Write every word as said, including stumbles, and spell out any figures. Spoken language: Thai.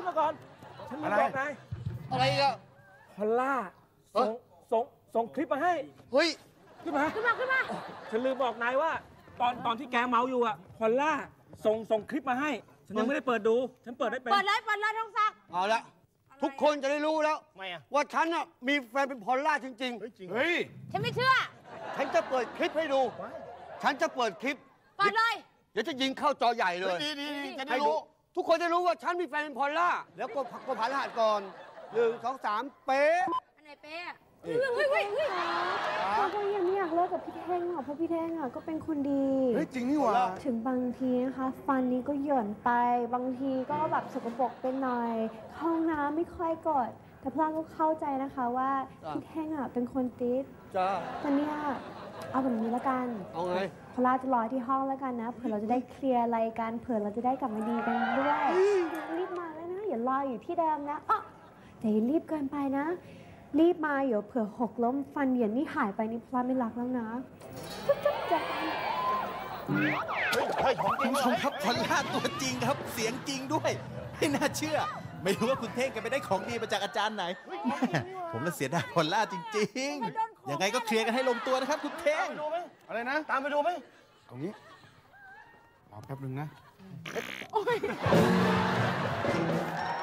มาก่อนฉันลืมบอกนายอะไรอ่ะพอลล่าส่งส่งส่งคลิปมาให้เฮ้ยขึ้นมาขึ้นมาขึ้นมาฉันลืมบอกนายว่าตอนตอนที่แกเมาอยู่อ่ะพอลล่าส่งส่งคลิปมาให้ฉันยังไม่ได้เปิดดูฉันเปิดได้เป็นเปิดเลยเปิดเลยทองศักดิ์เอาละทุกคนจะได้รู้แล้วว่าฉันน่ะมีแฟนเป็นพอลล่าจริงๆเฮ้ยฉันไม่เชื่อฉันจะเปิดคลิปให้ดูฉันจะเปิดคลิปเปิดเลยเดี๋ยวจะยิงเข้าจอใหญ่เลยดีดีจะได้รู้ทุกคนจะรู้ว่าฉันมีแฟนเป็นพอลล่าแล้วก็ก็ผ่านรหัสก่อนหนึ่งสองสามเป๊ะอันไหนเป๊ะเฮ้ยเฮ้ยเฮ้ยเฮ้ยเราก็ยังไม่อยากเลิกกับพี่แท่งหรอกเพราะพี่แท่งอ่ะก็เป็นคนดีเฮ้ยจริงนี่หว่าถึงบางทีนะคะฟันนี้ก็หย่อนไปบางทีก็แบบสกปรกไปหน่อยห้องน้ำไม่ค่อยกดแต่พลาก็เข้าใจนะคะว่าพี่แท่งอ่ะเป็นคนติดจ้าตอนนี้เอาแบบนี้แล้วกันเอาไงพลาจะรอที่ห้องแล้วกันนะเผื่อเราจะได้เคลียร์อะไรกันเผื่อเราจะได้กลับมาดีกันด้วยรีบมาแล้วนะอย่ารออยู่ที่เดิมนะอ๋อแต่อย่ารีบเกินไปนะรีบมาเดี๋ยวเผื่อหกล้มฟันเหยียนนี่หายไปนี่พลาไม่รักแล้วนะจุ๊บจุ๊บจ้ะเฮ้ยของจริงคุณผู้ชมครับพอลล่าตัวจริงครับเสียงจริงด้วยไม่น่าเชื่อไม่รู้ว่าคุณเท่งกันไปได้ของดีมาจากอาจารย์ไหนผมน่ะเสียดายพอลล่าจริงๆยังไงก็เคลียร์กันให้ลงตัวนะครับคุณเท่งดูไหมอะไรนะตามไปดูไหมตรงนี้รอแป๊บนึงนะ